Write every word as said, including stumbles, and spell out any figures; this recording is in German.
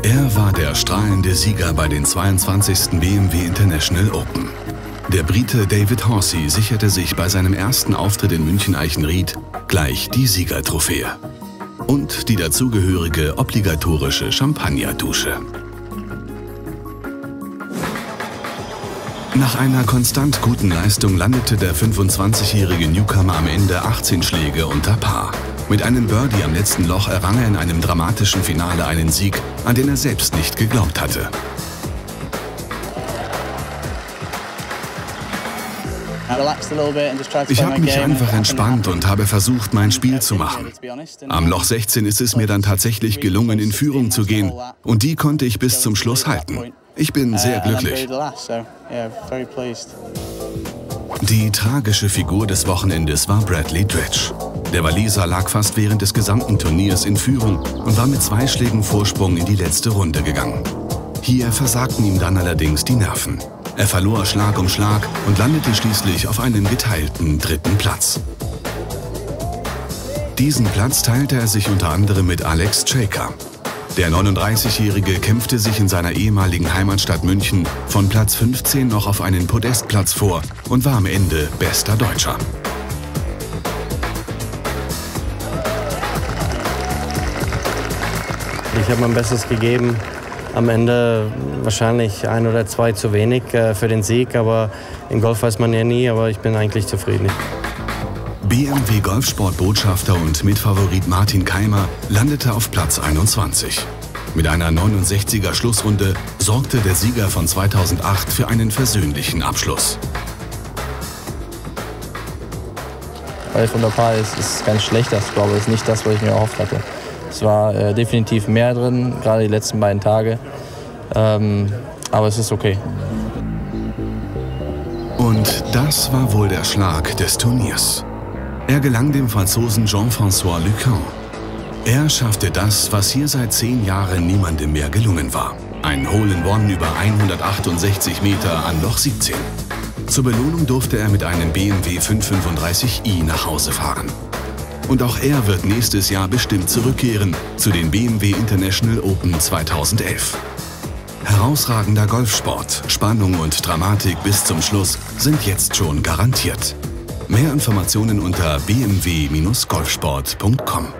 Er war der strahlende Sieger bei den zweiundzwanzigsten B M W International Open. Der Brite David Horsey sicherte sich bei seinem ersten Auftritt in München-Eichenried gleich die Siegertrophäe und die dazugehörige obligatorische Champagnerdusche. Nach einer konstant guten Leistung landete der fünfundzwanzigjährige Newcomer am Ende achtzehn Schläge unter Paar. Mit einem Birdie am letzten Loch errang er in einem dramatischen Finale einen Sieg, an den er selbst nicht geglaubt hatte. Ich habe mich einfach entspannt und habe versucht, mein Spiel zu machen. Am Loch sechzehn ist es mir dann tatsächlich gelungen, in Führung zu gehen, und die konnte ich bis zum Schluss halten. Ich bin sehr glücklich. Die tragische Figur des Wochenendes war Bradley Dredge. Der Waliser lag fast während des gesamten Turniers in Führung und war mit zwei Schlägen Vorsprung in die letzte Runde gegangen. Hier versagten ihm dann allerdings die Nerven. Er verlor Schlag um Schlag und landete schließlich auf einen geteilten dritten Platz. Diesen Platz teilte er sich unter anderem mit Alex Cejka. Der neununddreißigjährige kämpfte sich in seiner ehemaligen Heimatstadt München von Platz fünfzehn noch auf einen Podestplatz vor und war am Ende bester Deutscher. Ich habe mein Bestes gegeben. Am Ende wahrscheinlich ein oder zwei zu wenig äh, für den Sieg, aber im Golf weiß man ja nie, aber ich bin eigentlich zufrieden. B M W Golfsportbotschafter und Mitfavorit Martin Keimer landete auf Platz einundzwanzig. Mit einer neunundsechziger Schlussrunde sorgte der Sieger von zweitausendacht für einen versöhnlichen Abschluss. elf unter Par ist, ist ganz schlecht, das glaube ich, ist nicht das, was ich mir erhofft hatte. Es war äh, definitiv mehr drin, gerade die letzten beiden Tage, ähm, aber es ist okay. Und das war wohl der Schlag des Turniers. Er gelang dem Franzosen Jean-François Lucan. Er schaffte das, was hier seit zehn Jahren niemandem mehr gelungen war. Ein Hole-in-One über hundertachtundsechzig Meter an Loch siebzehn. Zur Belohnung durfte er mit einem B M W fünfhundertfünfunddreißig i nach Hause fahren. Und auch er wird nächstes Jahr bestimmt zurückkehren zu den B M W International Open zweitausendelf. Herausragender Golfsport, Spannung und Dramatik bis zum Schluss sind jetzt schon garantiert. Mehr Informationen unter b m w Bindestrich golfsport punkt com.